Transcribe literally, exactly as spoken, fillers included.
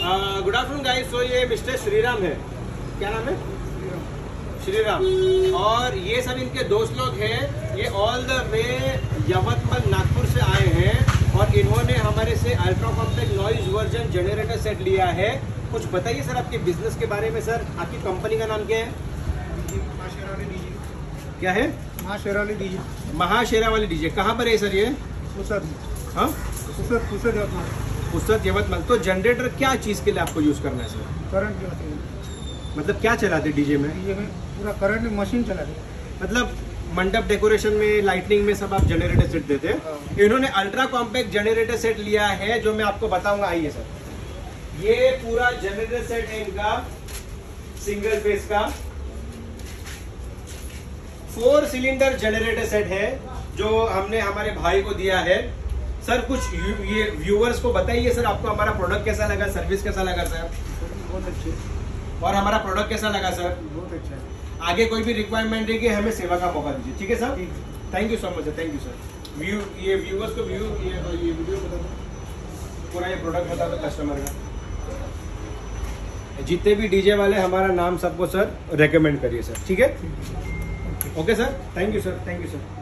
Good afternoon guys. सो ये mister Shriram है, क्या नाम है? श्रीराम। और ये सब इनके दोस्त लोग हैं। ये all the way Yavatmal Nagpur से आए हैं और इन्होंने हमारे से ultra compact noise version generator set लिया है। कुछ बताइए सर आपके बिजनेस के बारे में। सर आपकी कंपनी का नाम क्या है? क्या है? महाशेरावाली डीजे। महाशेरावाली डीजे। कहाँ पर है सर ये? पुसद। हाँ, पुसद पुसद यवतमाल। पुसद यवतमाल। तो जनरेटर क्या चीज़ के लिए आपको यूज़ करना है सर? करंट के लिए। मतलब क्या चलाते डीजे में? डीजे में पूरा करंट मशीन चला रही है। मतलब मंडप डेकोरेशन में, लाइटनिंग में सब आप जनरेटर सेट देते हैं। इन्होंने अल्ट्रा कॉम्पैक्ट जनरेटर सेट लिया है जो मैं आपको बताऊंगा। आइए सर, ये पूरा जनरेटर सेट है इनका, सिंगल फेस का फोर सिलेंडर जनरेटर सेट है जो हमने हमारे भाई को दिया है। सर कुछ ये व्यूअर्स को बताइए सर, आपको हमारा प्रोडक्ट कैसा लगा, सर्विस कैसा लगा सर? बहुत अच्छे। और हमारा प्रोडक्ट कैसा लगा सर? बहुत अच्छा है। आगे कोई भी रिक्वायरमेंट है कि हमें सेवा का मौका दीजिए। ठीक है सर? Thank you so much sir, thank you sir. View ये व्यूअर्स को व्यू ये, ये वीडियो बता दो, पूरा ये प्रोडक्ट बता दो कस्टमर का। जितने भी डीजे वाले हमारा नाम सबको सर रेकमेंड करिए सर। ठीक है? Okay sir, thank you sir, thank you sir.